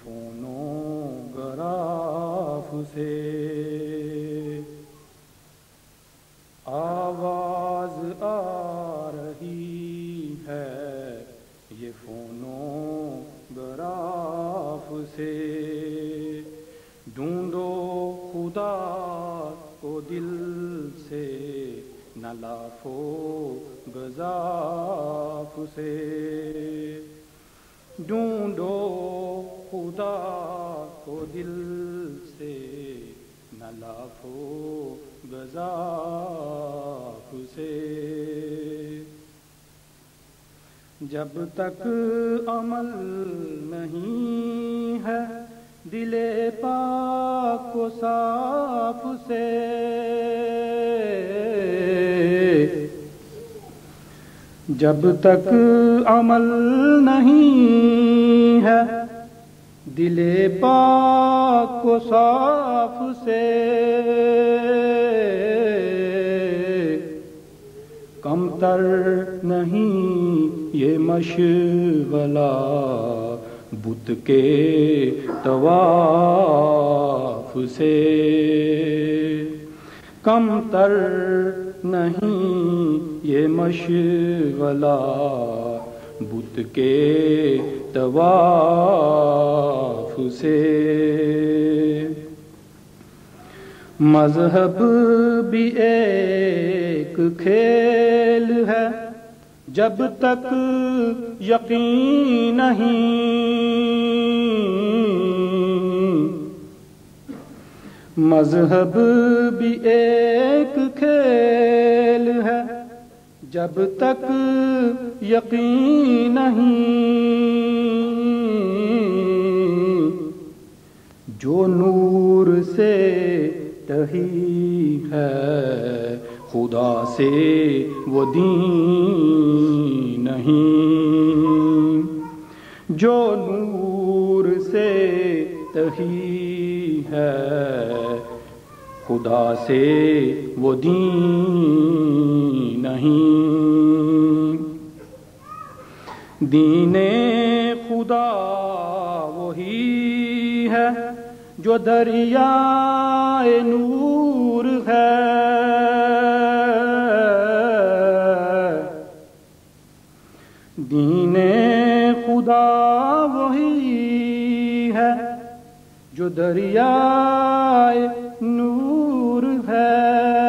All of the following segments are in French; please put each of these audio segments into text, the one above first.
فونوگراف سے آواز آ رہی ہے، یہ فونوگراف سے ڈھونڈو خدا کو دل سے، نہ لافو گزاف سے ڈھونڈو خدا کو دل سے، نہ لافو گزاف سے جب تک عمل نہیں ہے دل پاک و صاف سے، جب تک عمل نہیں ہے دل پاک و صاف سے، کم تر نہیں یہ مشغلہ بت کے طواف سے، کم تر نہیں یہ مشغلہ بت کے طواف سے، مذہب بھی ایک کھیل ہے جب تک یقین نہیں، مذہب بھی ایک کھیل ہے جب تک یقین نہیں، جو نور سے ٹہی ہے خدا سے وہ دین نہیں، جو نور سے ٹہی ہے خدا سے وہ دین نہیں، دین خدا وہی ہے جو دریائے نور ہے، دین خدا وہی ہے جو دریائے نور ہے،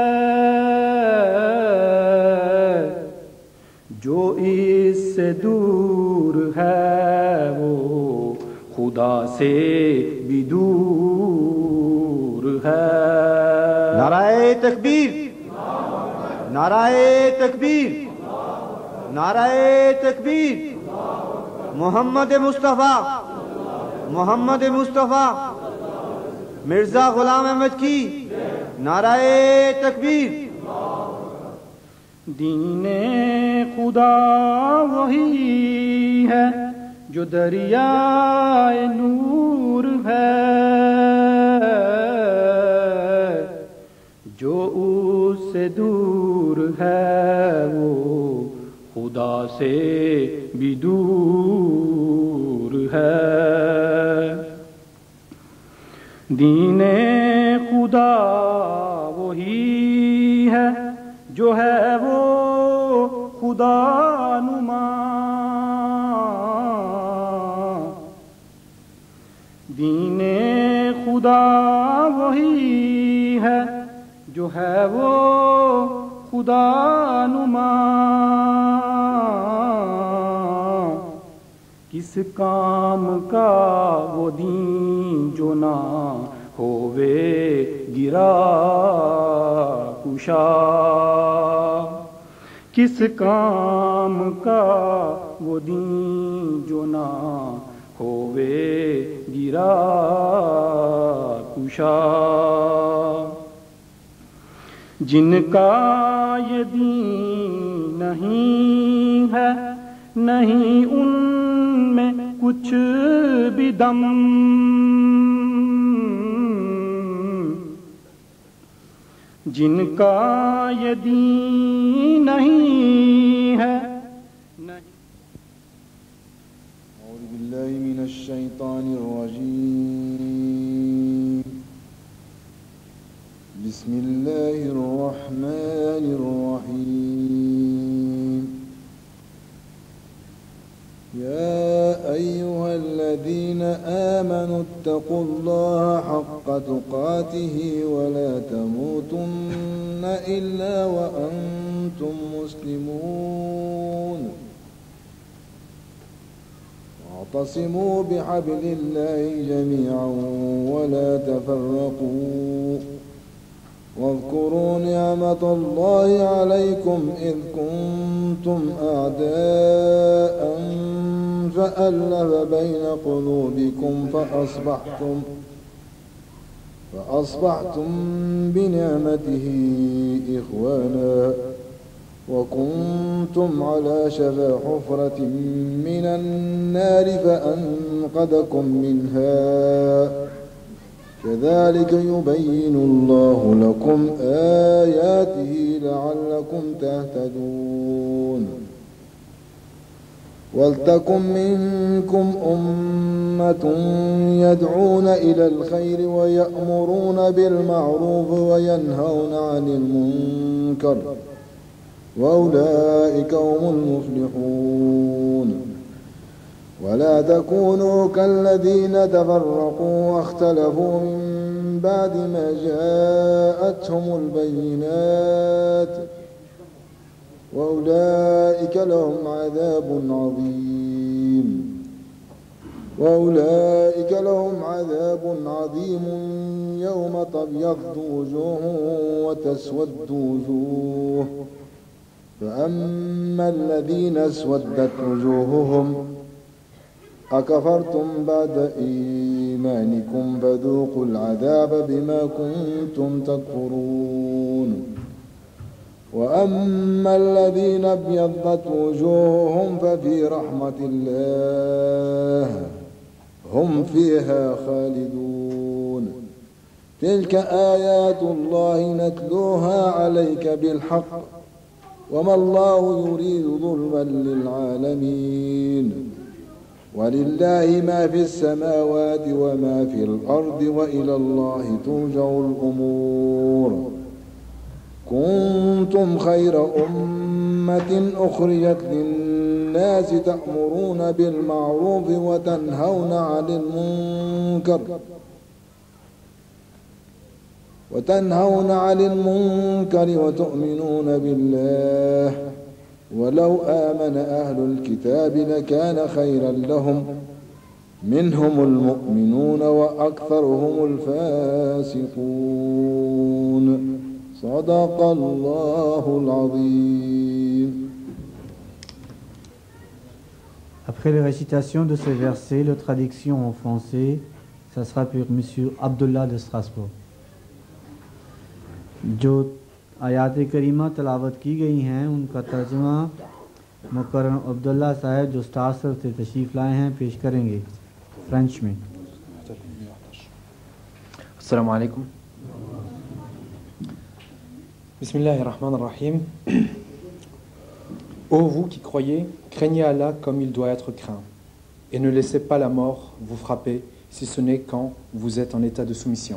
جو اس سے دور ہے وہ خدا سے بھی دور ہے۔ نعرہ تکبیر، نعرہ تکبیر، نعرہ تکبیر، محمد مصطفیٰ، محمد مصطفیٰ، مرزا غلام احمد کی نعرہ تکبیر۔ دین خدا وہی ہے جو دریائے نور ہے، جو اس سے دور ہے وہ خدا سے بھی دور ہے۔ دین خدا وہی ہے جو ہے وہ خدا نما، دین خدا وہی ہے جو ہے وہ خدا نما، کس کام کا وہ دین جو نہ ہووے گرا کشا، کس کام کا وہ دین جو نہ ہووے گرا کشا، جن کا یہ دین نہیں ہے نہیں ان میں کچھ بھی دم، جن کا یہ دین نہیں ہے نہیں بالله من الشيطان الرجيم. بسم الله الرحمن الرحيم. يا أيها الذين آمنوا اتقوا الله حق تقاته ولا تموتن إلا وأنتم مسلمون. واعتصموا بحبل الله جميعا ولا تفرقوا. واذكروا نعمة الله عليكم إذ كنتم أعداء فألف بين قلوبكم فأصبحتم بنعمته إخوانا وكنتم على شفا حفرة من النار فأنقذكم منها. كذلك يبين الله لكم آياته لعلكم تهتدون. ولتكن منكم أمة يدعون إلى الخير ويأمرون بالمعروف وينهون عن المنكر وأولئك هم المفلحون. ولا تكونوا كالذين تفرقوا واختلفوا من بعد ما جاءتهم البينات وأولئك لهم عذاب عظيم يوم تبيض وجوه وتسود وجوه. فأما الذين اسودت وجوههم أكفرتم بعد إيمانكم فذوقوا العذاب بما كنتم تكفرون. وأما الذين ابيضت وجوههم ففي رحمة الله هم فيها خالدون. تلك آيات الله نتلوها عليك بالحق وما الله يريد ظلما للعالمين. ولله ما في السماوات وما في الأرض وإلى الله ترجع الأمور. كنتم خير أمة أخرجت للناس تأمرون بالمعروف وتنهون عن المنكر وتؤمنون بالله. ولو آمن أهل الكتاب لكان خيرا لهم منهم المؤمنون وأكثرهم الفاسقون. صدق الله العظيم. Après la récitation de ces versets, la traduction en français, ça sera pour M. Abdullah de Strasbourg. जो आयात करीमा तलावत की गई हैं उनका तर्जुमा मुकर्रम अब्दुल्ला साहब जो स्टार्सर से तशरीफ़ लाए हैं पेश करेंगे फ्रेंच में। Assalamu alaikum. Bismillahirrahmanirrahim. Ô vous qui croyez, craignez Allah comme il doit être craint, et ne laissez pas la mort vous frapper, si ce n'est quand vous êtes en état de soumission.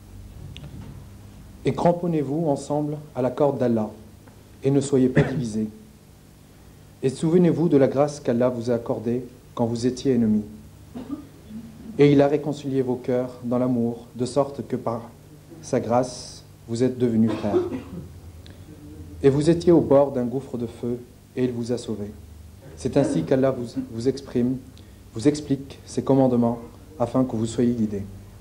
Et cramponnez-vous ensemble à la corde d'Allah, et ne soyez pas divisés. Et souvenez-vous de la grâce qu'Allah vous a accordée quand vous étiez ennemis. Et il a réconcilié vos cœurs dans l'amour, de sorte que par sa grâce, vous êtes devenus frères. Et vous étiez au bord d'un gouffre de feu, et il vous a sauvés. C'est ainsi qu'Allah vous explique ses commandements, afin que vous soyez guidés.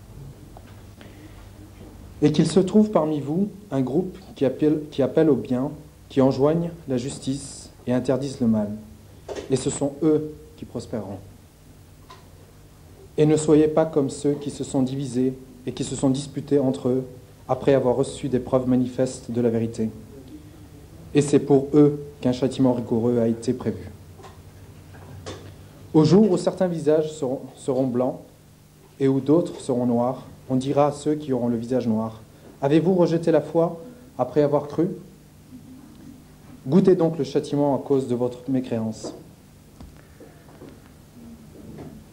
Et qu'il se trouve parmi vous un groupe qui appelle au bien, qui enjoignent la justice et interdisent le mal. Et ce sont eux qui prospéreront. Et ne soyez pas comme ceux qui se sont divisés et qui se sont disputés entre eux après avoir reçu des preuves manifestes de la vérité. Et c'est pour eux qu'un châtiment rigoureux a été prévu. Au jour où certains visages seront blancs et où d'autres seront noirs, on dira à ceux qui auront le visage noir, « Avez-vous rejeté la foi après avoir cru ? Goûtez donc le châtiment à cause de votre mécréance. »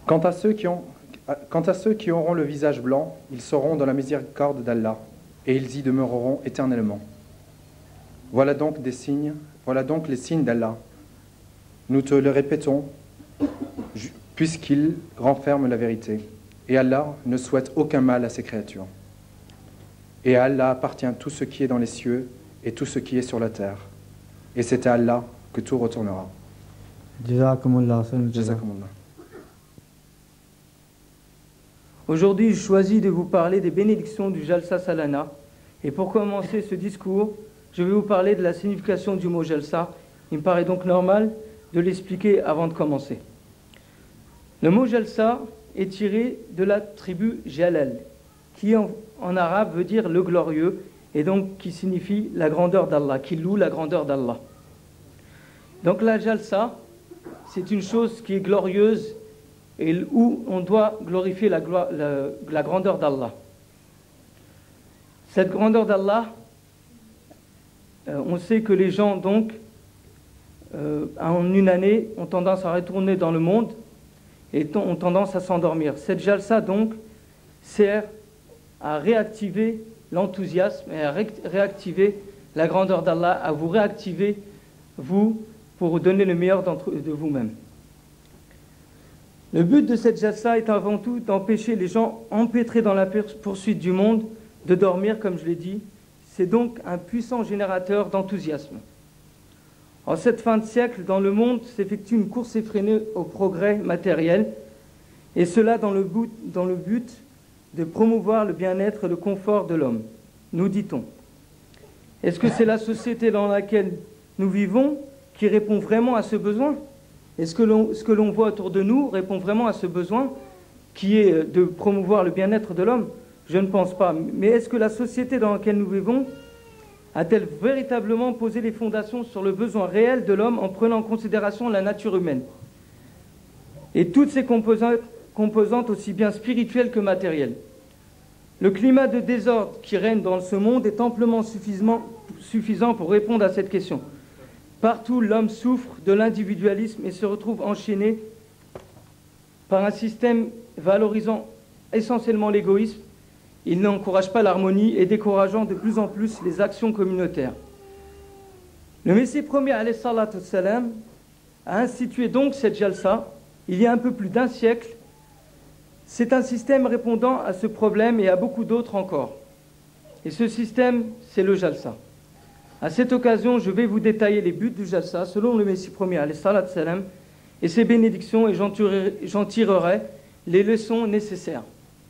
Quant à ceux qui auront le visage blanc, ils seront dans la miséricorde d'Allah, et ils y demeureront éternellement. Voilà donc les signes d'Allah. Nous te le répétons, puisqu'il renferme la vérité. Et Allah ne souhaite aucun mal à ses créatures. Et à Allah appartient tout ce qui est dans les cieux et tout ce qui est sur la terre. Et c'est à Allah que tout retournera. Jazakumullah. Jazakumullah. Aujourd'hui, je choisis de vous parler des bénédictions du Jalsa Salana. Et pour commencer ce discours, je vais vous parler de la signification du mot Jalsa. Il me paraît donc normal de l'expliquer avant de commencer. Le mot Jalsa est tiré de la tribu Jalal, qui en arabe veut dire le glorieux, et donc qui signifie la grandeur d'Allah, qui loue la grandeur d'Allah. Donc la Jalsa, c'est une chose qui est glorieuse et où on doit glorifier la grandeur d'Allah. Cette grandeur d'Allah, on sait que les gens, donc, en une année, ont tendance à retourner dans le monde et ont tendance à s'endormir. Cette jalsa, donc, sert à réactiver l'enthousiasme et à réactiver la grandeur d'Allah, à vous réactiver, vous, pour vous donner le meilleur de vous-même. Le but de cette jalsa est avant tout d'empêcher les gens empêtrés dans la poursuite du monde de dormir, comme je l'ai dit. C'est donc un puissant générateur d'enthousiasme. En cette fin de siècle, dans le monde, s'effectue une course effrénée au progrès matériel, et cela dans le but de promouvoir le bien-être et le confort de l'homme, nous dit-on. Est-ce que c'est la société dans laquelle nous vivons qui répond vraiment à ce besoin? Est-ce que ce que l'on voit autour de nous répond vraiment à ce besoin qui est de promouvoir le bien-être de l'homme? Je ne pense pas. Mais est-ce que la société dans laquelle nous vivons a-t-elle véritablement posé les fondations sur le besoin réel de l'homme en prenant en considération la nature humaine et toutes ses composantes aussi bien spirituelles que matérielles? Le climat de désordre qui règne dans ce monde est amplement suffisant pour répondre à cette question. Partout, l'homme souffre de l'individualisme et se retrouve enchaîné par un système valorisant essentiellement l'égoïsme. Il n'encourage pas l'harmonie et décourageant de plus en plus les actions communautaires. Le Messie premier, alayhi salatu wassalam, a institué donc cette jalsa il y a un peu plus d'un siècle. C'est un système répondant à ce problème et à beaucoup d'autres encore. Et ce système, c'est le jalsa. À cette occasion, je vais vous détailler les buts du jalsa selon le Messie premier, alayhi salatu wassalam, et ses bénédictions, et j'en tirerai les leçons nécessaires.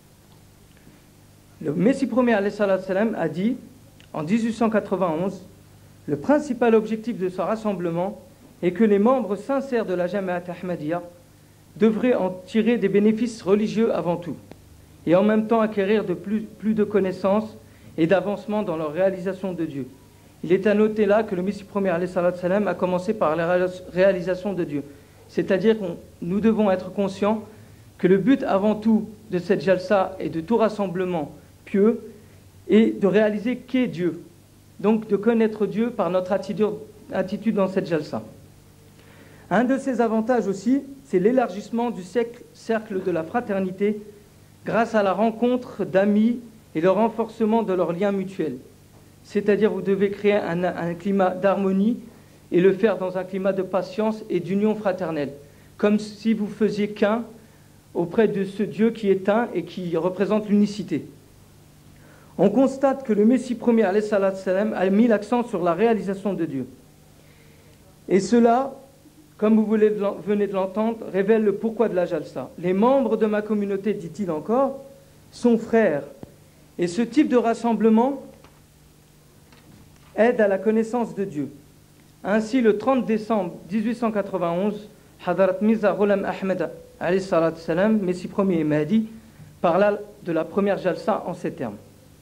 Le Messie premier alayhi salam a dit en 1891, le principal objectif de ce rassemblement est que les membres sincères de la Jamaat Ahmadiyya devraient en tirer des bénéfices religieux avant tout, et en même temps acquérir de plus de connaissances et d'avancement dans leur réalisation de Dieu. Il est à noter là que le Messie premier alayhi salam a commencé par la réalisation de Dieu. C'est-à-dire que nous devons être conscients que le but avant tout de cette jalsa et de tout rassemblement pieux est de réaliser qu'est Dieu. Donc de connaître Dieu par notre attitude dans cette jalsa. Un de ses avantages aussi, c'est l'élargissement du cercle de la fraternité grâce à la rencontre d'amis et le renforcement de leurs liens mutuels. C'est-à-dire vous devez créer un climat d'harmonie et le faire dans un climat de patience et d'union fraternelle, comme si vous faisiez qu'un auprès de ce Dieu qui est un et qui représente l'unicité. On constate que le Messie premier alayhi salam a mis l'accent sur la réalisation de Dieu. Et cela, comme vous venez de l'entendre, révèle le pourquoi de la jalsa. Les membres de ma communauté, dit-il encore, sont frères. Et ce type de rassemblement aide à la connaissance de Dieu. Ainsi, le 30 décembre 1891, Hadarat Mirza Ghulam Ahmed alayhi salam, Messie premier et Mahdi, parla de la première jalsa en ces termes.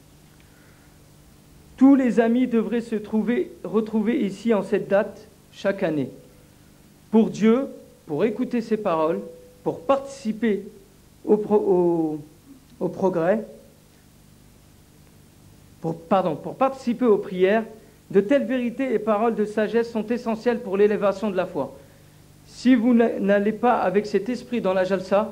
Tous les amis devraient se retrouver ici en cette date chaque année. Pour Dieu, pour écouter ses paroles, pour participer au progrès, pour participer aux prières. De telles vérités et paroles de sagesse sont essentielles pour l'élévation de la foi. Si vous n'allez pas avec cet esprit dans la jalsa,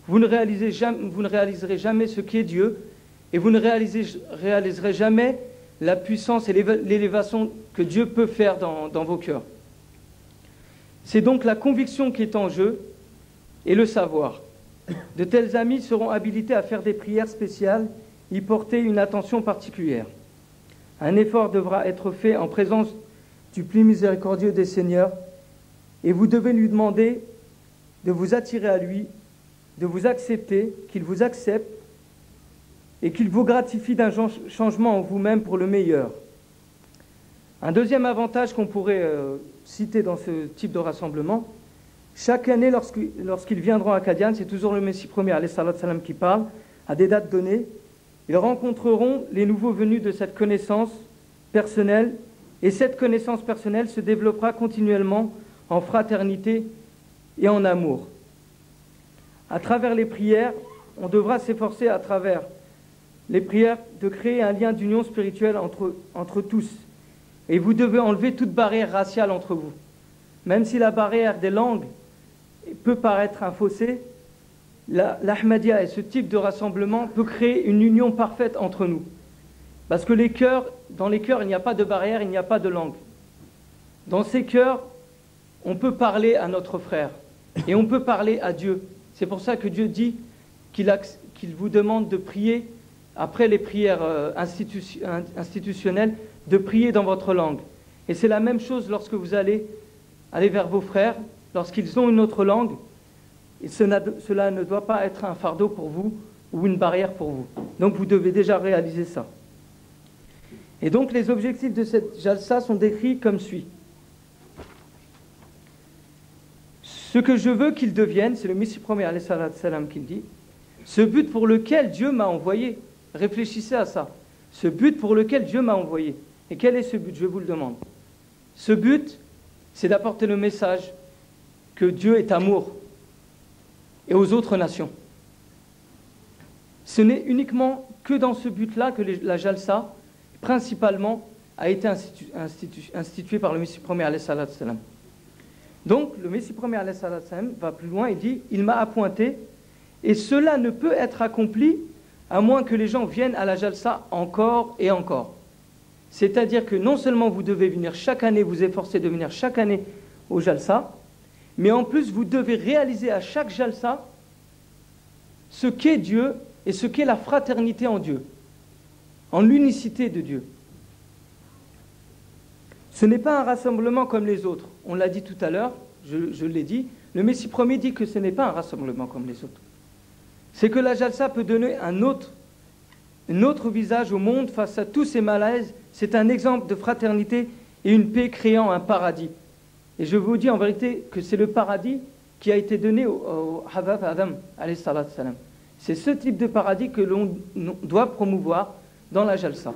vous ne réaliserez jamais ce qu'est Dieu, et vous ne réaliserez jamais la puissance et l'élévation que Dieu peut faire dans vos cœurs. C'est donc la conviction qui est en jeu et le savoir. De tels amis seront habilités à faire des prières spéciales, y porter une attention particulière. Un effort devra être fait en présence du plus miséricordieux des seigneurs, et vous devez lui demander de vous attirer à lui, de vous accepter, qu'il vous accepte, et qu'il vous gratifie d'un changement en vous-même pour le meilleur. Un deuxième avantage qu'on pourrait citer dans ce type de rassemblement, chaque année, lorsqu'ils viendront à Qadian, c'est toujours le Messie premier, alayhi salatu salam, qui parle, à des dates données, ils rencontreront les nouveaux venus de cette connaissance personnelle, et cette connaissance personnelle se développera continuellement en fraternité et en amour. À travers les prières, on devra s'efforcer à travers les prières de créer un lien d'union spirituelle entre tous. Et vous devez enlever toute barrière raciale entre vous. Même si la barrière des langues peut paraître un fossé, l'Ahmadiyya et ce type de rassemblement peut créer une union parfaite entre nous. Parce que dans les cœurs, il n'y a pas de barrière, il n'y a pas de langue. Dans ces cœurs, on peut parler à notre frère et on peut parler à Dieu. C'est pour ça que Dieu dit qu'il vous demande de prier, après les prières institutionnelles, de prier dans votre langue. Et c'est la même chose lorsque vous allez vers vos frères, lorsqu'ils ont une autre langue, et cela ne doit pas être un fardeau pour vous ou une barrière pour vous. Donc vous devez déjà réaliser ça. Et donc les objectifs de cette jalsa sont décrits comme suit. Ce que je veux qu'ils deviennent, c'est le Messie premier alayhi salam qui le dit, ce but pour lequel Dieu m'a envoyé, réfléchissez à ça, ce but pour lequel Dieu m'a envoyé. Et quel est ce but? Je vous le demande. Ce but, c'est d'apporter le message que Dieu est amour et aux autres nations. Ce n'est uniquement que dans ce but-là que la jalsa, principalement, a été instituée par le Messie premier alayhi salam. Donc, le Messie premier alayhi salam va plus loin et dit « Il m'a appointé, et cela ne peut être accompli à moins que les gens viennent à la jalsa encore et encore. » C'est-à-dire que non seulement vous devez venir chaque année, vous efforcer de venir chaque année au jalsa, mais en plus vous devez réaliser à chaque jalsa ce qu'est Dieu et ce qu'est la fraternité en Dieu, en l'unicité de Dieu. Ce n'est pas un rassemblement comme les autres. On l'a dit tout à l'heure, je l'ai dit, le Messie premier dit que ce n'est pas un rassemblement comme les autres. C'est que la jalsa peut donner un autre visage au monde face à tous ces malaises. C'est un exemple de fraternité et une paix créant un paradis. Et je vous dis en vérité que c'est le paradis qui a été donné au Habab Adam, alayhi salatu salam. C'est ce type de paradis que l'on doit promouvoir dans la jalsa.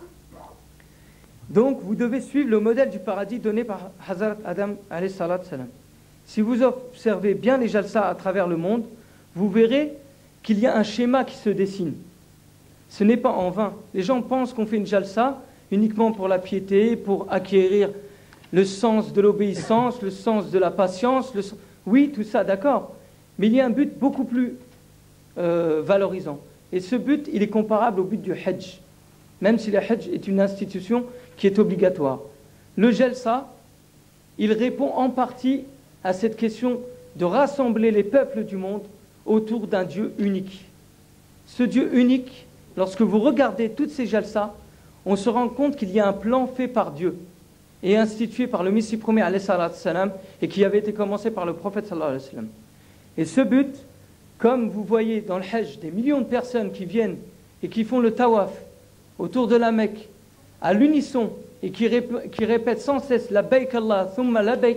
Donc vous devez suivre le modèle du paradis donné par Hazrat Adam, alayhi salatu salam. Si vous observez bien les jalsa à travers le monde, vous verrez qu'il y a un schéma qui se dessine. Ce n'est pas en vain. Les gens pensent qu'on fait une jalsa uniquement pour la piété, pour acquérir le sens de l'obéissance, le sens de la patience. Oui, tout ça, d'accord. Mais il y a un but beaucoup plus valorisant. Et ce but, il est comparable au but du Hajj. Même si le Hajj est une institution qui est obligatoire. Le jalsa, il répond en partie à cette question de rassembler les peuples du monde autour d'un Dieu unique. Ce Dieu unique, lorsque vous regardez toutes ces jalsas, on se rend compte qu'il y a un plan fait par Dieu et institué par le Messie premier alayhi salam et qui avait été commencé par le prophète sallallahu alayhi wa sallam. Et ce but, comme vous voyez dans le Hajj des millions de personnes qui viennent et qui font le tawaf autour de la Mecque à l'unisson et qui répètent sans cesse la baik Allah thumma la baik,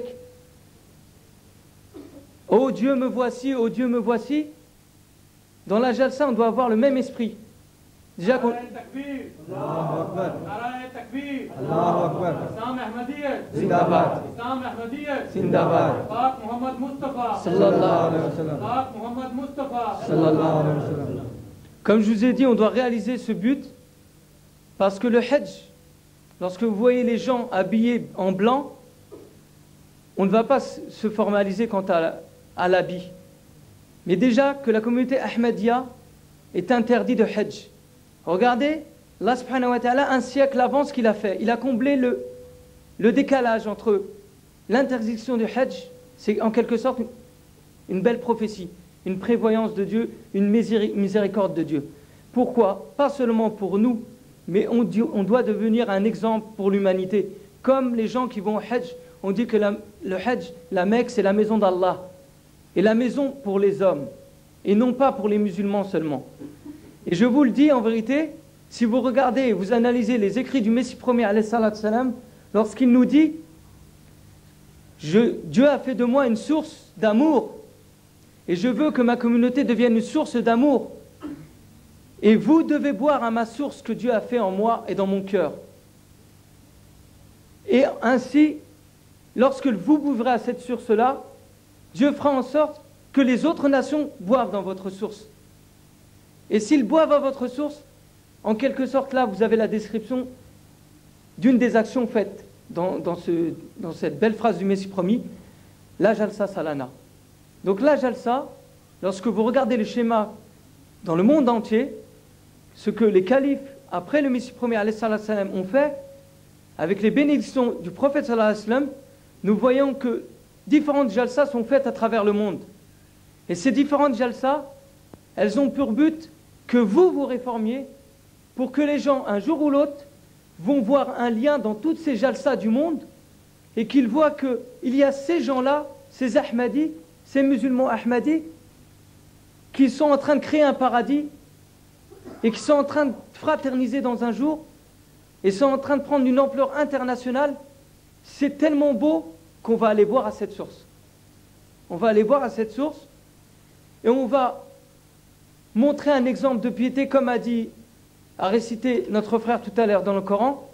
oh Dieu me voici, oh Dieu me voici. Dans la jalsa on doit avoir le même esprit. Déjà qu'on... Comme je vous ai dit, on doit réaliser ce but parce que le Hajj, lorsque vous voyez les gens habillés en blanc, on ne va pas se formaliser quant à l'habit. Mais déjà que la communauté Ahmadiyya est interdite de Hajj. Regardez, Allah subhanahu wa ta'ala, un siècle avant ce qu'il a fait, il a comblé le décalage entre l'interdiction du Hajj, c'est en quelque sorte une belle prophétie, une prévoyance de Dieu, une miséricorde de Dieu. Pourquoi? Pas seulement pour nous, mais on doit devenir un exemple pour l'humanité. Comme les gens qui vont au Hajj, on dit que le Hajj, la Mecque, c'est la maison d'Allah. Et la maison pour les hommes, et non pas pour les musulmans seulement. Et je vous le dis en vérité, si vous regardez et vous analysez les écrits du Messie premier, alayhi salatu salam, lorsqu'il nous dit « Dieu a fait de moi une source d'amour, et je veux que ma communauté devienne une source d'amour. Et vous devez boire à ma source que Dieu a fait en moi et dans mon cœur. Et ainsi, lorsque vous bouvrez à cette source-là, Dieu fera en sorte que les autres nations boivent dans votre source. Et s'ils boivent à votre source, en quelque sorte là, vous avez la description d'une des actions faites dans cette belle phrase du Messie promis, la Jalsa Salana. Donc la Jalsa, lorsque vous regardez le schéma dans le monde entier, ce que les califes, après le Messie promis, alayhi salam, ont fait, avec les bénédictions du prophète sallallahu alayhi wa sallam, nous voyons que différentes jalsas sont faites à travers le monde. Et ces différentes jalsas, elles ont pour but que vous réformiez pour que les gens, un jour ou l'autre, vont voir un lien dans toutes ces jalsas du monde et qu'ils voient qu'il y a ces gens-là, ces Ahmadis, ces musulmans Ahmadis, qui sont en train de créer un paradis et qui sont en train de fraterniser dans un jour et sont en train de prendre une ampleur internationale. C'est tellement beau qu'on va aller voir à cette source. On va aller voir à cette source et on va montrer un exemple de piété, comme a récité notre frère tout à l'heure dans le Coran,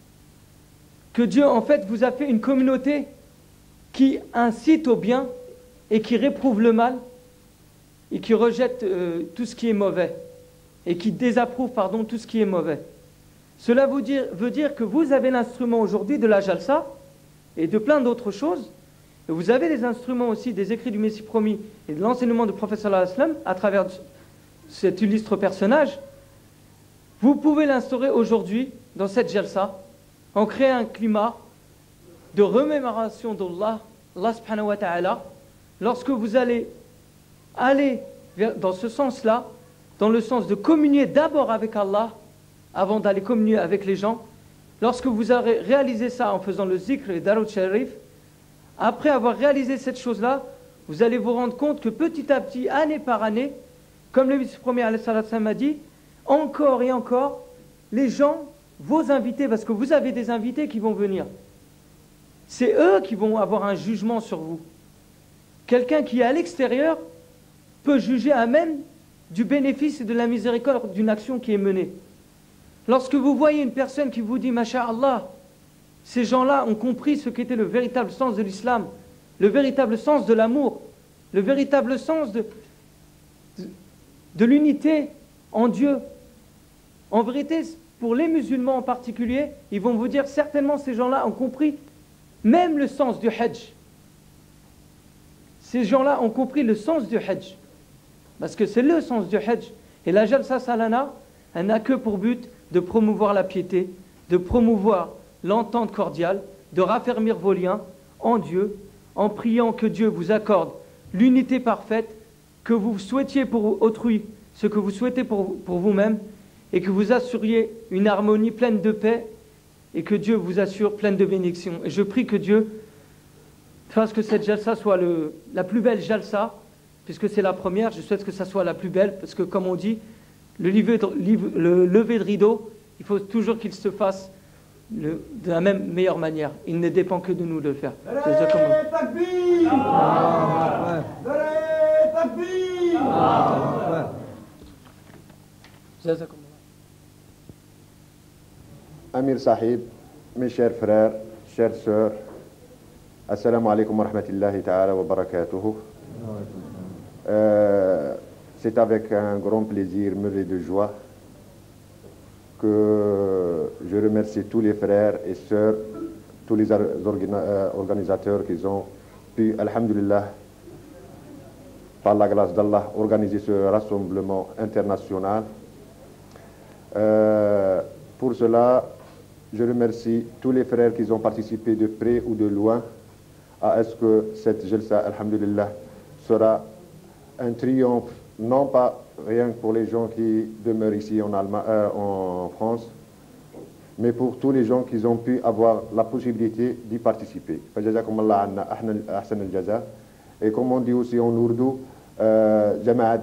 que Dieu en fait vous a fait une communauté qui incite au bien et qui réprouve le mal et qui rejette tout ce qui est mauvais et qui désapprouve tout ce qui est mauvais. Cela veut dire que vous avez l'instrument aujourd'hui de la Jalsa et de plein d'autres choses. Et vous avez les instruments aussi des écrits du Messie promis et de l'enseignement du prophète sallallahu alayhi wa sallam à travers cet illustre personnage. Vous pouvez l'instaurer aujourd'hui dans cette Jalsa en créant un climat de remémoration d'Allah, Allah subhanahu wa ta'ala, lorsque vous allez aller dans ce sens-là, dans le sens de communier d'abord avec Allah avant d'aller communier avec les gens. Lorsque vous aurez réalisé ça en faisant le zikr et Darut Sharif, après avoir réalisé cette chose-là, vous allez vous rendre compte que petit à petit, année par année, comme le vice-premier alayhi salam a dit, encore et encore, les gens, vos invités, parce que vous avez des invités qui vont venir, c'est eux qui vont avoir un jugement sur vous. Quelqu'un qui est à l'extérieur peut juger à même du bénéfice et de la miséricorde d'une action qui est menée. Lorsque vous voyez une personne qui vous dit « Masha'Allah », ces gens-là ont compris ce qu'était le véritable sens de l'islam, le véritable sens de l'amour, le véritable sens de l'unité en Dieu. En vérité, pour les musulmans en particulier, ils vont vous dire certainement ces gens-là ont compris même le sens du Hajj. Ces gens-là ont compris le sens du Hajj. Parce que c'est le sens du Hajj. Et la Jalsa Salana, elle n'a que pour but de promouvoir la piété, de promouvoir l'entente cordiale, de raffermir vos liens en Dieu, en priant que Dieu vous accorde l'unité parfaite, que vous souhaitiez pour autrui ce que vous souhaitez pour vous-même, et que vous assuriez une harmonie pleine de paix, et que Dieu vous assure pleine de bénédictions. Et je prie que Dieu fasse que cette Jalsa soit la plus belle Jalsa, puisque c'est la première. Je souhaite que ça soit la plus belle, parce que comme on dit, le lever de rideau, il faut toujours qu'il se fasse de la même meilleure manière. Il ne dépend que de nous de le faire. Amir Sahib, mes chers frères, chères sœurs, Assalamu alaikum wa rahmatullahi ta'ala wa barakatuhu. C'est avec un grand plaisir, meuré de joie, que je remercie tous les frères et sœurs, tous les organisateurs qui ont pu, alhamdulillah, par la grâce d'Allah, organiser ce rassemblement international. Pour cela, je remercie tous les frères qui ont participé de près ou de loin à ce que cette Jalsa, alhamdulillah, sera un triomphe, non pas rien que pour les gens qui demeurent ici en France, mais pour tous les gens qui ont pu avoir la possibilité d'y participer. Et comme on dit aussi en ourdou, Jamaat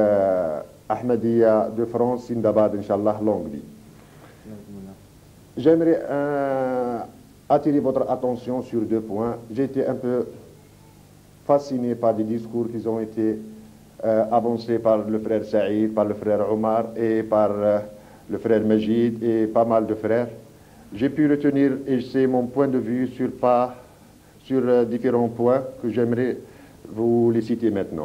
Ahmadiyya de France, Sindabad, Inch'Allah, longue vie. J'aimerais attirer votre attention sur 2 points. J'ai été un peu fasciné par des discours qui ont été avancés par le frère Saïd, par le frère Omar et par le frère Majid et pas mal de frères. J'ai pu retenir, et c'est mon point de vue sur différents points que j'aimerais vous les citer maintenant.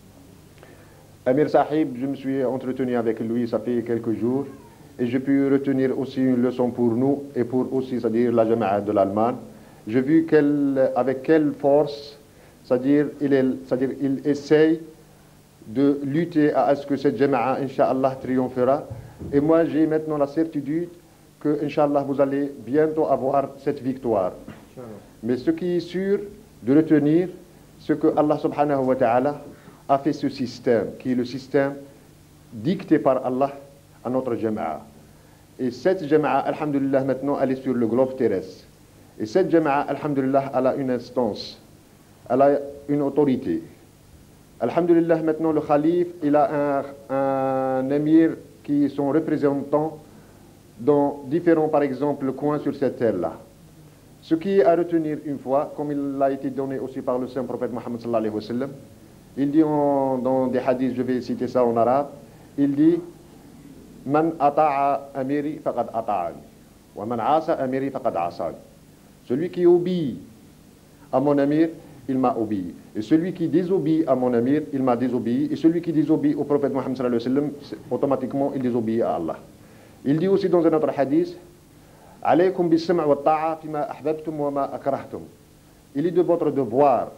Amir Sahib, je me suis entretenu avec lui, ça fait quelques jours, et j'ai pu retenir aussi une leçon pour nous et pour aussi, c'est-à-dire la Jama'a de l'Allemagne. J'ai vu avec quelle force, c'est-à-dire il essaye de lutter à ce que cette Jama'a, Inch'Allah, triomphera. Et moi, j'ai maintenant la certitude que, Inch'Allah, vous allez bientôt avoir cette victoire. Mais ce qui est sûr de retenir, c'est que Allah subhanahu wa ta'ala a fait ce système, qui est le système dicté par Allah à notre Jama'a. Et cette Jama'a, alhamdulillah, maintenant, elle est sur le globe terrestre. Et cette Jama'a, alhamdulillah, elle a une instance, elle a une autorité. Alhamdulillah, maintenant, le Khalif, il a un émir qui est son représentant dans différents, par exemple, coins sur cette terre-là. Ce qui est à retenir une fois, comme il a été donné aussi par le saint prophète Mohammed sallallahu alayhi wa sallam, il dit dans des hadiths, je vais citer ça en arabe, il dit Man ata'a amiri faqad ata'ani, wa man asa amiri faqad asani. Celui qui obéit à mon amir, il m'a obéi. Et celui qui désobéit à mon amir, il m'a désobéi. Et celui qui désobéit au prophète Mohammed sallallahu alayhi wa sallam, automatiquement, il désobéit à Allah. Il dit aussi dans un autre hadith, Alaykum bis-sam' wa ta'a fima ahbabtum wa ma akrahtum. Il est de votre devoir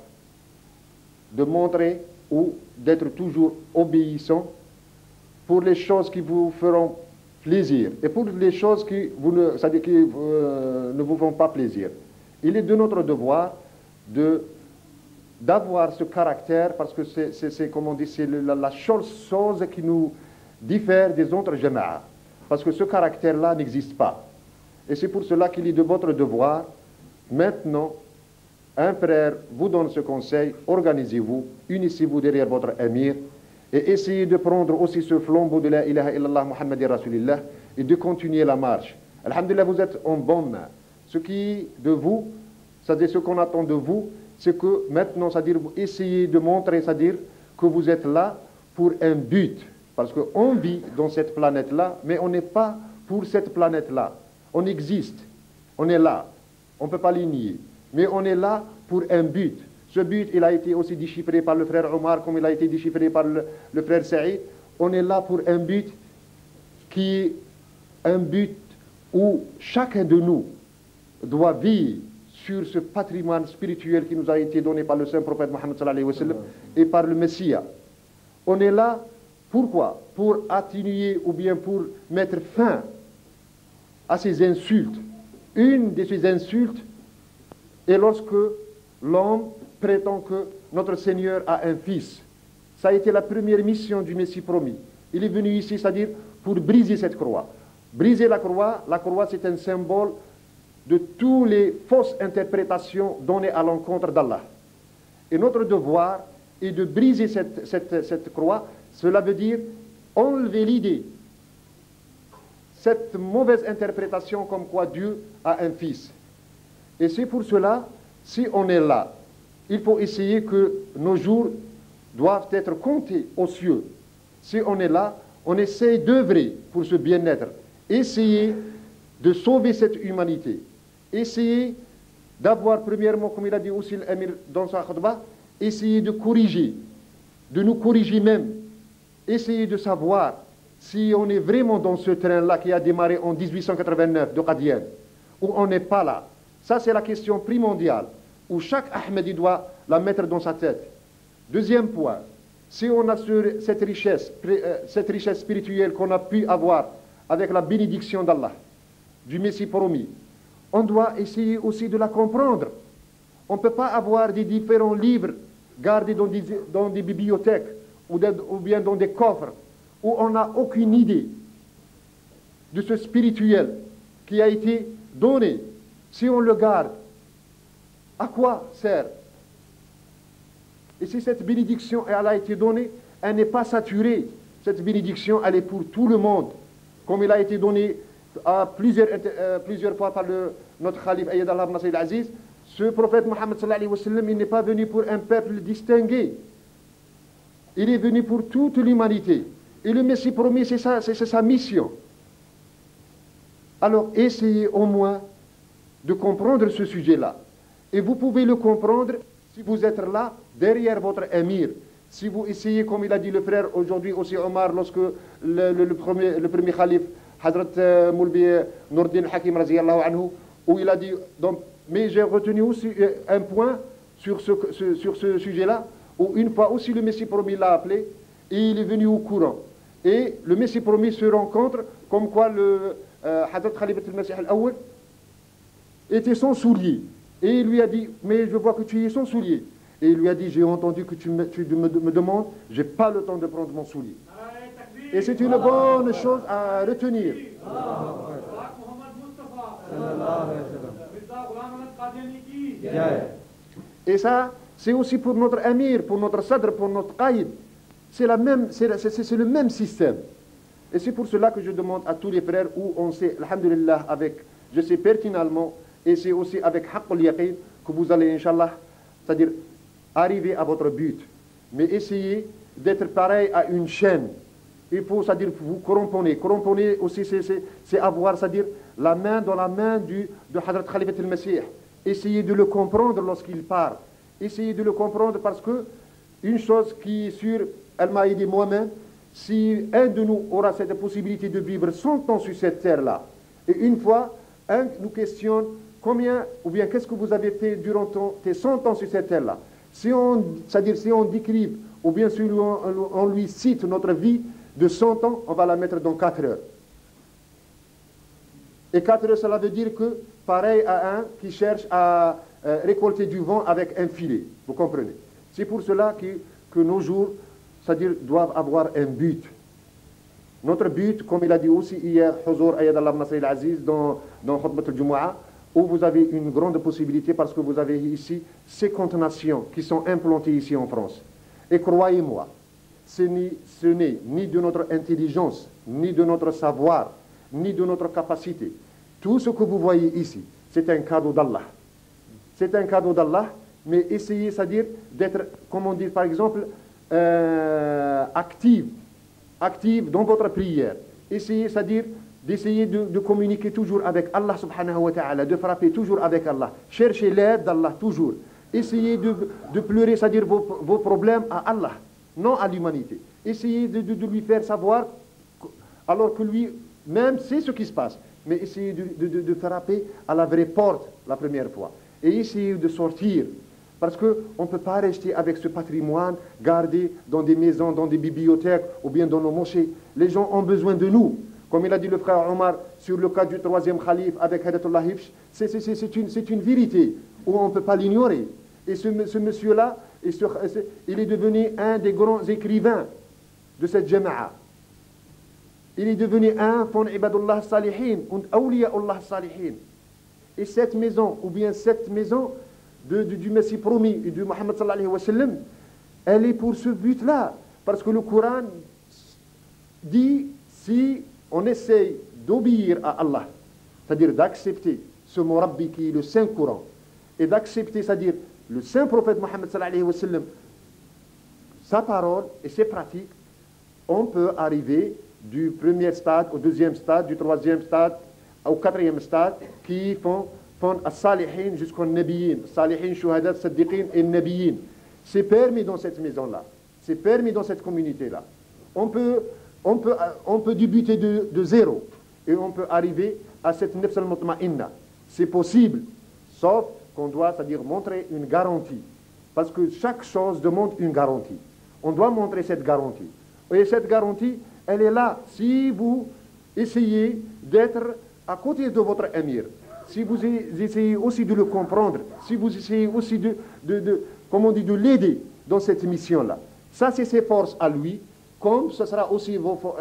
de montrer ou d'être toujours obéissant pour les choses qui vous feront plaisir et pour les choses qui ne vous font pas plaisir. Il est de notre devoir d'avoir ce caractère, parce que c'est comme on dit, c'est la chose qui nous diffère des autres jama'a, parce que ce caractère-là n'existe pas. Et c'est pour cela qu'il est de votre devoir, maintenant, un frère vous donne ce conseil, organisez-vous, unissez-vous derrière votre émir, et essayez de prendre aussi ce flambeau de la ilaha illallah Muhammadir Rasulillah, et de continuer la marche. Alhamdulillah, vous êtes en bonne main. Ce qui de vous, c'est-à-dire ce qu'on attend de vous, c'est que maintenant, c'est-à-dire vous essayez de montrer, c'est-à-dire que vous êtes là pour un but. Parce qu'on vit dans cette planète-là, mais on n'est pas pour cette planète-là. On existe, on est là, on ne peut pas les nier. Mais on est là pour un but. Ce but, il a été aussi déchiffré par le frère Omar, comme il a été déchiffré par le frère Saïd. On est là pour un but qui est un but où chacun de nous doit vivre sur ce patrimoine spirituel qui nous a été donné par le saint prophète Mohammed sallallahu alayhi wa sallam et par le Messie. On est là, pourquoi? Pour atténuer ou bien pour mettre fin à ces insultes. Une de ces insultes est lorsque l'homme prétend que notre Seigneur a un fils. Ça a été la première mission du Messie promis. Il est venu ici, c'est-à-dire pour briser cette croix. Briser la croix c'est un symbole de toutes les fausses interprétations données à l'encontre d'Allah. Et notre devoir est de briser cette croix. Cela veut dire enlever l'idée, cette mauvaise interprétation comme quoi Dieu a un fils. Et c'est pour cela, si on est là, il faut essayer que nos jours doivent être comptés aux cieux. Si on est là, on essaie d'œuvrer pour ce bien-être. Essayer de sauver cette humanité. Essayer d'avoir, premièrement, comme il a dit aussi l'Amir dans sa khutbah, essayer de corriger, de nous corriger même. Essayer de savoir si on est vraiment dans ce train-là qui a démarré en 1889 de Qadian, ou on n'est pas là. Ça, c'est la question primordiale, où chaque Ahmadi doit la mettre dans sa tête. Deuxième point, si on a cette richesse spirituelle qu'on a pu avoir avec la bénédiction d'Allah, du Messie promis, on doit essayer aussi de la comprendre. On ne peut pas avoir des différents livres gardés dans des bibliothèques ou bien dans des coffres où on n'a aucune idée de ce spirituel qui a été donné. Si on le garde, à quoi sert? Et si cette bénédiction elle a été donnée, elle n'est pas saturée. Cette bénédiction, elle est pour tout le monde. Comme il a été donné à plusieurs fois par notre Khalif Ayyad Allah ibn Sayyid al-Aziz, ce prophète Mohammed sallallahu alayhi wa sallam, il n'est pas venu pour un peuple distingué. Il est venu pour toute l'humanité. Et le Messie promis, c'est sa mission. Alors, essayez au moins de comprendre ce sujet-là. Et vous pouvez le comprendre si vous êtes là, derrière votre émir. Si vous essayez, comme il a dit le frère aujourd'hui aussi Omar, lorsque le premier calife, Hazrat Moulbi Nourdin Hakim Raziyallahu anhu, où il a dit, donc, mais j'ai retenu aussi un point sur ce sujet-là, où une fois aussi le Messie promis l'a appelé, et il est venu au courant. Et le Messie promis se rencontre, comme quoi le Hazrat Khalifat al-Masih al-Awwal était sans soulier. Et il lui a dit, mais je vois que tu es sans soulier. Et il lui a dit, j'ai entendu que tu me demandes, je n'ai pas le temps de prendre mon soulier. Et c'est une bonne chose à retenir. Et ça, c'est aussi pour notre amir, pour notre sadr, pour notre qaïd. C'est le même système. Et c'est pour cela que je demande à tous les frères où on sait, alhamdulillah, je sais pertinemment, et c'est aussi avec haqqul yaqin que vous allez, Inch'Allah, c'est-à-dire arriver à votre but. Mais essayez d'être pareil à une chaîne. Il faut, c'est-à-dire, vous corrompre. Corrompre aussi, c'est avoir, c'est-à-dire, la main dans la main de Hazrat Khalifat al-Masih. Essayez de le comprendre lorsqu'il parle. Essayez de le comprendre parce que une chose qui est sûre, elle m'a aidé moi-même, si un de nous aura cette possibilité de vivre 100 ans sur cette terre-là, et une fois, un nous questionne combien, ou bien qu'est-ce que vous avez fait durant tes 100 ans sur cette terre-là, c'est-à-dire si on décrive, ou bien si on lui cite notre vie de 100 ans, on va la mettre dans 4 heures. Et 4 heures, cela veut dire que, pareil à un qui cherche à récolter du vent avec un filet. Vous comprenez? C'est pour cela que nos jours, c'est-à-dire, doivent avoir un but. Notre but, comme il a dit aussi hier, Huzur Ayyad Allah ibn Sayyid al-Aziz, dans Khutbat al-Jumu'ah, où vous avez une grande possibilité parce que vous avez ici 50 nations qui sont implantées ici en France. Et croyez-moi, ce n'est ni de notre intelligence, ni de notre savoir, ni de notre capacité. Tout ce que vous voyez ici, c'est un cadeau d'Allah. C'est un cadeau d'Allah, mais essayez, c'est-à-dire, d'être, comme on dit par exemple, active dans votre prière. Essayez, c'est-à-dire, d'essayer de communiquer toujours avec Allah subhanahu wa ta'ala, de frapper toujours avec Allah. Cherchez l'aide d'Allah toujours. Essayez de pleurer, c'est-à-dire vos problèmes à Allah, non à l'humanité. Essayez de lui faire savoir, alors que lui, même sait ce qui se passe, mais essayez de frapper à la vraie porte la première fois. Et essayez de sortir. Parce qu'on ne peut pas rester avec ce patrimoine gardé dans des maisons, dans des bibliothèques ou bien dans nos mosquées. Les gens ont besoin de nous. Comme il a dit le frère Omar sur le cas du 3e calife avec Hadatullah Hifsh, c'est une vérité où on ne peut pas l'ignorer. Et ce monsieur-là, il est devenu un des grands écrivains de cette jama'a. Il est devenu un von Ibadullah Salihin, und Awliyaullah Salihin. Et cette maison, ou bien cette maison du Messie promis et du Muhammad sallallahu alayhi wa sallam, elle est pour ce but-là. Parce que le Coran dit, si on essaye d'obéir à Allah, c'est-à-dire d'accepter ce Murabbi qui est le Saint-Coran, et d'accepter, c'est-à-dire le Saint-Prophète Muhammad sallallahu alayhi wa sallam, sa parole et ses pratiques, on peut arriver du premier stade au 2e stade, du 3e stade au 4e stade, qui font as-salihin jusqu'aux nabiyin, salihin, shuhadat, saddiqin et nabiyin. C'est permis dans cette maison-là. C'est permis dans cette communauté-là. On peut débuter de zéro et on peut arriver à cette nafs al-mutma'inna. C'est possible, sauf qu'on doit, c'est-à-dire montrer une garantie. Parce que chaque chose demande une garantie. On doit montrer cette garantie. Et cette garantie, elle est là. Si vous essayez d'être à côté de votre émir, si vous essayez aussi de le comprendre, si vous essayez aussi comment on dit, de l'aider dans cette mission-là, ça c'est ses forces à lui, comme ce sera aussi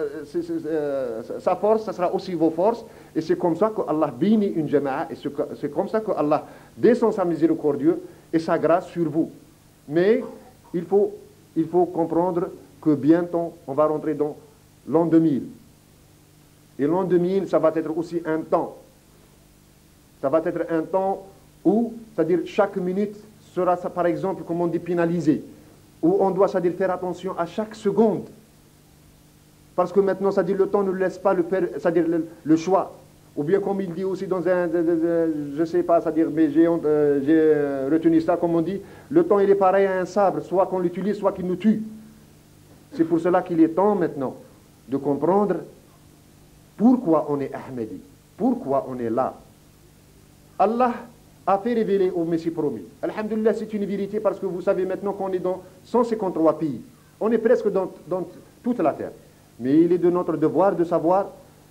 sa force, ce sera aussi vos forces, et c'est comme ça que Allah bénit une jama'a, et c'est comme ça que Allah descend sa miséricordieux et sa grâce sur vous. Mais il faut comprendre que bientôt on va rentrer dans l'an 2000. Et l'an 2000, ça va être aussi un temps. Ça va être un temps où, c'est-à-dire chaque minute sera, par exemple, comme on dit, pénalisée. Où on doit, c'est-à-dire, faire attention à chaque seconde. Parce que maintenant, c'est-à-dire, le temps ne laisse pas c'est-à-dire, le choix. Ou bien, comme il dit aussi dans je ne sais pas, c'est-à-dire, mais j'ai retenu ça, comme on dit, le temps, il est pareil à un sabre, soit qu'on l'utilise, soit qu'il nous tue. C'est pour cela qu'il est temps maintenant de comprendre pourquoi on est Ahmadi, pourquoi on est là. Allah a fait révéler au Messie promis. Alhamdulillah, c'est une vérité parce que vous savez maintenant qu'on est dans 153 pays. On est presque dans toute la terre. Mais il est de notre devoir de savoir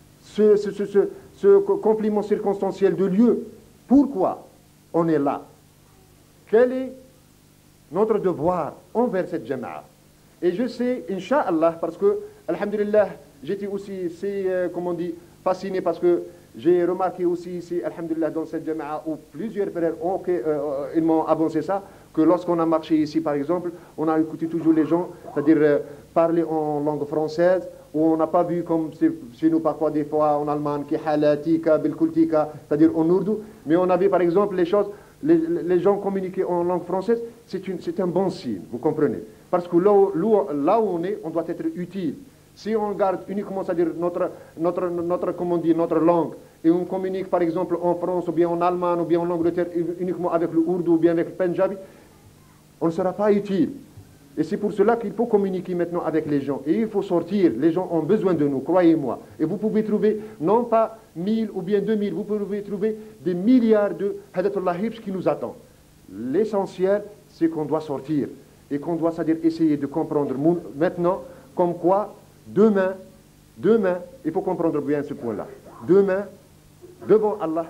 ce compliment circonstanciel de lieu. Pourquoi on est là? Quel est notre devoir envers cette jama'a? Et je sais, Inch'Allah, parce que, alhamdulillah, j'étais aussi, comment on dit, fasciné parce que j'ai remarqué aussi ici, alhamdulillah, dans cette jama'a où plusieurs frères ils m'ont avancé ça, que lorsqu'on a marché ici, par exemple, on a écouté toujours les gens, c'est-à-dire parler en langue française, où on n'a pas vu comme chez nous parfois des fois en Allemagne, qui halatika, bilkultika, c'est-à-dire en ourdou, mais on avait par exemple les choses, les gens communiquaient en langue française, c'est un bon signe, vous comprenez? Parce que là où on est, on doit être utile. Si on garde uniquement, c'est-à-dire comment on dit, notre langue, et on communique par exemple en France, ou bien en Allemagne, ou bien en Angleterre, uniquement avec le ourdou, ou bien avec le Punjabi, on ne sera pas utile. Et c'est pour cela qu'il faut communiquer maintenant avec les gens. Et il faut sortir. Les gens ont besoin de nous, croyez-moi. Et vous pouvez trouver, non pas 1000 ou bien 2000, vous pouvez trouver des milliards de Hadatullah Hibs qui nous attendent. L'essentiel, c'est qu'on doit sortir. Et qu'on doit, c'est-à-dire, essayer de comprendre maintenant, comme quoi, demain, il faut comprendre bien ce point-là. Demain, devant Allah,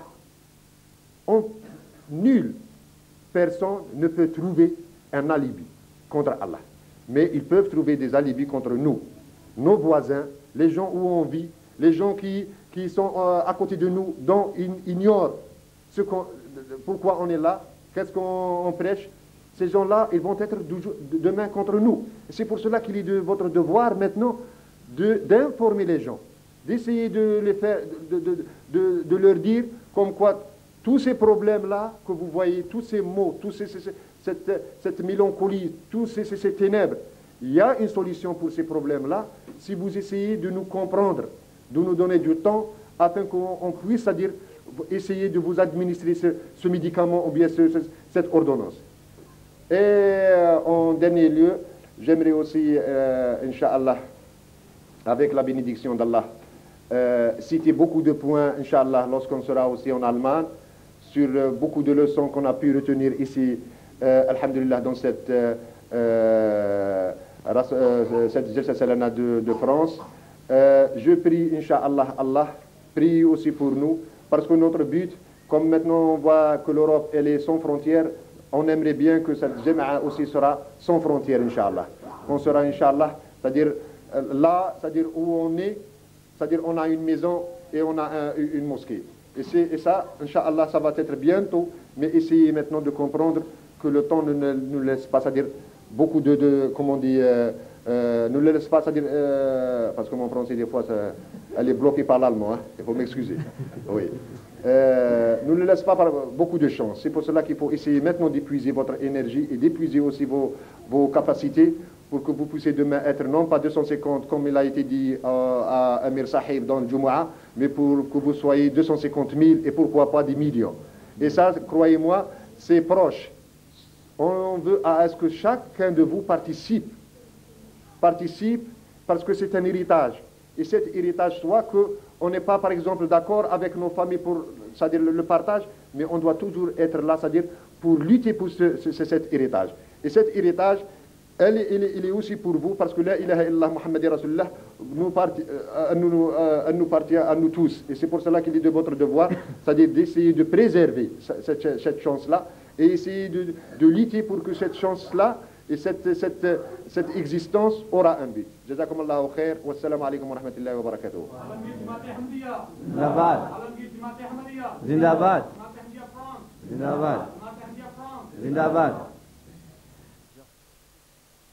nulle personne ne peut trouver un alibi contre Allah. Mais ils peuvent trouver des alibis contre nous, nos voisins, les gens où on vit, les gens qui sont à côté de nous, dont ils ignorent pourquoi on est là, qu'est-ce qu'on prêche. Ces gens-là, ils vont être demain contre nous. C'est pour cela qu'il est de votre devoir maintenant d'informer les gens, d'essayer de les faire, de leur dire comme quoi tous ces problèmes-là que vous voyez, tous ces maux, cette mélancolie, tous ces ténèbres, il y a une solution pour ces problèmes-là si vous essayez de nous comprendre, de nous donner du temps afin qu'on puisse, c'est-à-dire, essayer de vous administrer ce médicament ou bien cette ordonnance. Et en dernier lieu, j'aimerais aussi, Inch'Allah, avec la bénédiction d'Allah, citer beaucoup de points, Inch'Allah, lorsqu'on sera aussi en Allemagne, sur beaucoup de leçons qu'on a pu retenir ici, alhamdulillah, dans cette Jalsa Salana de France. Je prie, Inch'Allah, Allah, prie aussi pour nous, parce que notre but, comme maintenant on voit que l'Europe, elle est sans frontières, on aimerait bien que cette jama'a aussi sera sans frontières, Inch'Allah. On sera, Inch'Allah, c'est-à-dire là, c'est-à-dire où on est, c'est-à-dire on a une maison et on a une mosquée. Et ça, Inch'Allah, ça va être bientôt, mais essayez maintenant de comprendre que le temps ne nous laisse pas, c'est-à-dire beaucoup comment on dit, ne le laisse pas, c'est-à-dire, parce que mon français, des fois, elle est bloquée par l'allemand, hein, il faut m'excuser. Oui. Nous ne laisse pas beaucoup de chance. C'est pour cela qu'il faut essayer maintenant d'épuiser votre énergie et d'épuiser aussi vos capacités pour que vous puissiez demain être non pas 250 comme il a été dit à Amir Sahib dans le Jumu'ah, mais pour que vous soyez 250 000 et pourquoi pas des millions. Et ça, croyez-moi, c'est proche. On veut à ce que chacun de vous participe parce que c'est un héritage. Et cet héritage soit qu'on n'est pas, par exemple, d'accord avec nos familles pour, c'est-à-dire le partage, mais on doit toujours être là, c'est-à-dire pour lutter pour cet héritage. Et cet héritage, il est aussi pour vous, parce que la ilaha illallah Muhammad Rasulullah nous appartient à nous tous. Et c'est pour cela qu'il est de votre devoir, c'est-à-dire d'essayer de préserver cette chance-là, et essayer de lutter pour que cette chance-là et cette existence aura un but. Jazakum Allahu khair, wa assalamu alaikum wa rahmatullahi wa barakatuh. Zindabad. Zindabad. Zindabad. Zindabad.